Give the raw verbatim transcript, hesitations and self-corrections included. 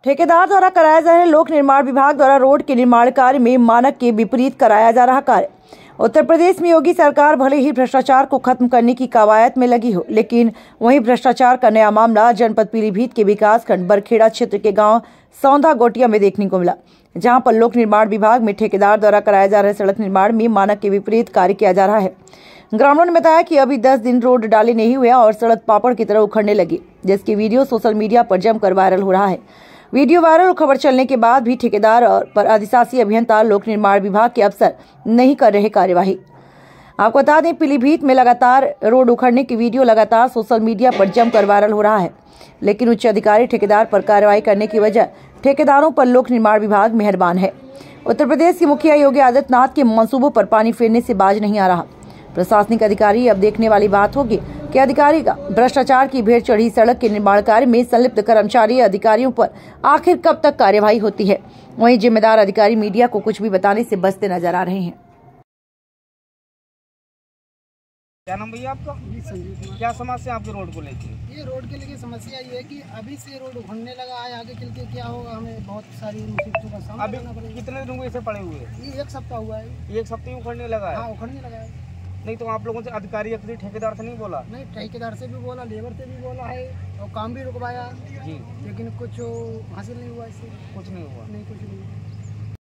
ठेकेदार द्वारा कराया जा रहे लोक निर्माण विभाग द्वारा रोड के निर्माण कार्य में मानक के विपरीत कराया जा रहा कार्य। उत्तर प्रदेश में योगी सरकार भले ही भ्रष्टाचार को खत्म करने की कवायद में लगी हो, लेकिन वहीं भ्रष्टाचार का नया मामला जनपद पीलीभीत के विकास खंड बरखेड़ा क्षेत्र के गांव सौंधा गोटिया में देखने को मिला, जहां पर लोक निर्माण विभाग में ठेकेदार द्वारा कराया जा रहे सड़क निर्माण में मानक के विपरीत कार्य किया जा रहा है। ग्रामीणों ने बताया कि अभी दस दिन रोड डाले नहीं हुए और सड़क पापड़ की तरह उखड़ने लगी, जिसकी वीडियो सोशल मीडिया पर जमकर वायरल हो रहा है। वीडियो वायरल खबर चलने के बाद भी ठेकेदार पर अधिशासी अभियंता लोक निर्माण विभाग के अफसर नहीं कर रहे कार्यवाही। आपको बता दें, पीलीभीत में लगातार रोड उखड़ने की वीडियो लगातार सोशल मीडिया पर जमकर वायरल हो रहा है, लेकिन उच्च अधिकारी ठेकेदार पर कार्रवाई करने की वजह ठेकेदारों पर लोक निर्माण विभाग मेहरबान है। उत्तर प्रदेश के मुखिया योगी आदित्यनाथ के मंसूबों पर पानी फेरने से बाज नहीं आ रहा। प्रशासनिक अधिकारी अब देखने वाली बात होगी कि अधिकारी का भ्रष्टाचार की भेड़ चढ़ी सड़क के निर्माण कार्य में संलिप्त कर्मचारी अधिकारियों पर आखिर कब तक कार्यवाही होती है। वहीं जिम्मेदार अधिकारी मीडिया को कुछ भी बताने से बचते नजर आ रहे हैं। क्या नाम भैया आपका? संजीव। क्या समस्या आपके रोड को लेकर? ये रोड के लिए समस्या ये है कि अभी से रोड उखड़ने लगा है, आगे चल के क्या होगा हमें बहुत सारी मुसीबतों का सामना करना पड़ेगा। कितने दिन हुए इसे पड़े हुए? ये एक सप्ताह हुआ है। एक सप्ताह उखड़ने लगा है? हाँ, उखड़ने लगा है। नहीं तो आप लोगों से अधिकारी या ठेकेदार से नहीं बोला? नहीं, ठेकेदार से भी बोला, लेबर से भी बोला है और काम भी रुकवाया जी, लेकिन कुछ हासिल नहीं हुआ इससे। कुछ नहीं हुआ? नहीं, कुछ नहीं।